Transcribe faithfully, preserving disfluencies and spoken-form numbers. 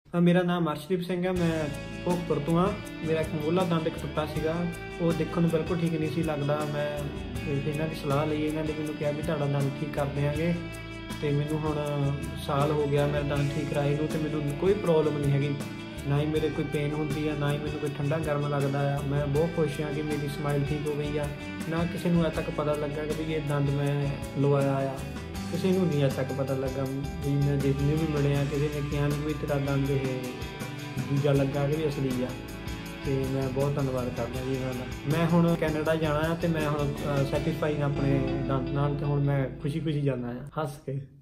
मेरा नाम अर्शदीप सिंह है। मैं भोगपुर तो हाँ। मेरा एक मोला दंद एक टुटा सीगा, वो देखने में बिल्कुल ठीक नहीं सी लगता। मैं इन्हों की सलाह ली, इन्होंने मैंने कहा भी तुहाडा दंद ठीक कर देंगे। तो मैनू हुण साल हो गया मेरा दंद ठीक कराए नूं, तो मैनू कोई प्रॉब्लम नहीं हैगी, ना ही मेरे कोई पेन होती है, ना ही मैनू कोई ठंडा गर्म लगता है। मैं बहुत खुश हाँ कि मेरी स्माइल ठीक हो गई है। ना किसी को अज तक पता लगा कि भी ये दंद मैं लवाया आ, किसी को नहीं अज तक पता लगा भी। मैं जितने भी मिले हैं किसी ने कहा भी तेरा दंद ये दूजा लगा कि भी असली आ। तो मैं बहुत धन्यवाद करदा जी इन्हां दा। मैं हुण कैनेडा जाना है, तो मैं हुण सैटिस्फाई अपने दंद नाल, ते हुण मैं खुशी खुशी जाना है हस के।